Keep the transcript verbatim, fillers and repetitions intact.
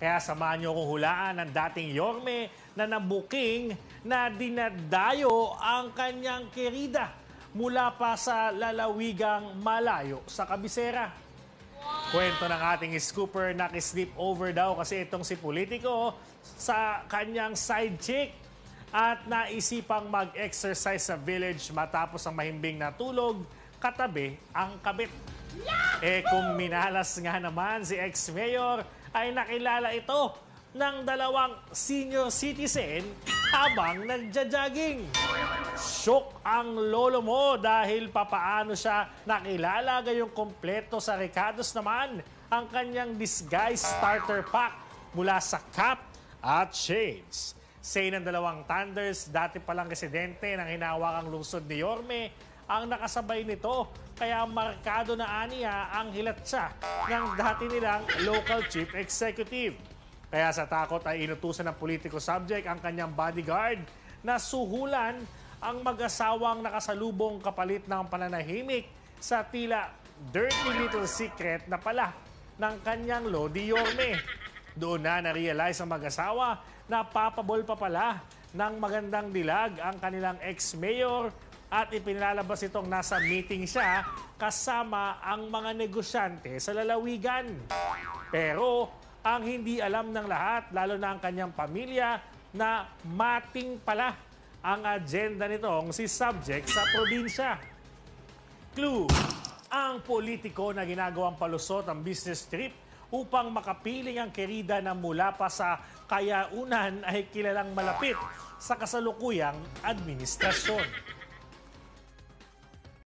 Kaya samahan niyo kong hulaan ng dating Yorme na nabuking na dinadayo ang kanyang kerida mula pa sa lalawigang malayo sa kabisera. Kwento ng ating scooper, nakisleep over daw kasi itong si politiko sa kanyang side chick at naisipang mag-exercise sa village matapos ang mahimbing na tulog katabi ang kabit. Eh kung minalas nga naman si ex-mayor ay nakilala ito ng dalawang senior citizen habang nagja-jogging. Shock ang lolo mo dahil papaano siya nakilala gayong kompleto sa Ricardos naman ang kanyang disguise starter pack mula sa cap at shades. Say ng dalawang thunders, dati palang residente ng hinawakang lungsod ni Yorme ang nakasabay nito, kaya markado na aniya ang hilatsa ng dati nilang local chief executive. Kaya sa takot ay inutusan ng politiko subject ang kanyang bodyguard na suhulan ang mag-asawang nakasalubong kapalit ng pananahimik sa tila dirty little secret na pala ng kanyang Lodi Yorme. Doon na na-realize ang mag-asawa na papabol pa pala ng magandang dilag ang kanilang ex-mayor at ipinilalabas itong nasa meeting siya kasama ang mga negosyante sa lalawigan. Pero ang hindi alam ng lahat, lalo na ang kanyang pamilya, na mating pala ang agenda nitong si subject sa probinsya. Clue, ang politiko na ginagawang palusot ang business trip upang makapiling ang kerida na mula pa sa kayaunan ay kilalang malapit sa kasalukuyang administrasyon.